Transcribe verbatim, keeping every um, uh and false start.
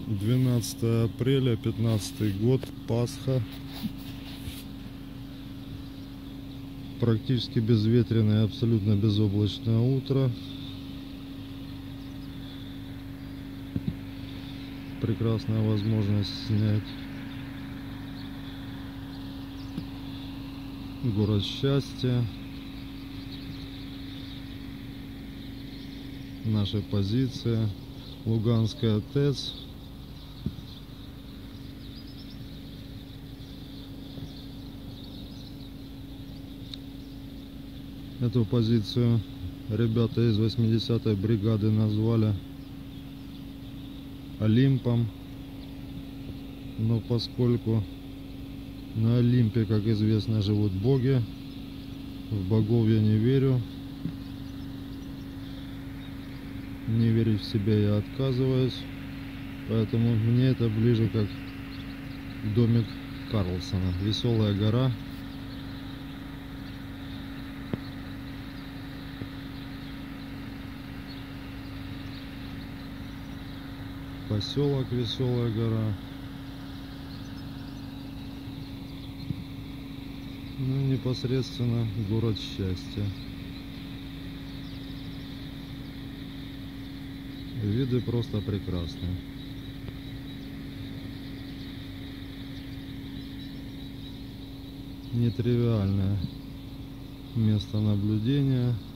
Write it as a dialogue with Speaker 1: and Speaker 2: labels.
Speaker 1: двенадцатое апреля, пятнадцатый год, Пасха. Практически безветренное, абсолютно безоблачное утро. Прекрасная возможность снять город счастья. Наша позиция Луганская ТЭЦ. Эту позицию ребята из восьмидесятой бригады назвали Олимпом, но поскольку на Олимпе, как известно, живут боги, в богов я не верю, не верить в себя я отказываюсь, поэтому мне это ближе как домик Карлсона, Веселая гора. Поселок Веселая гора. Ну, непосредственно город счастья. Виды просто прекрасные. Нетривиальное место наблюдения.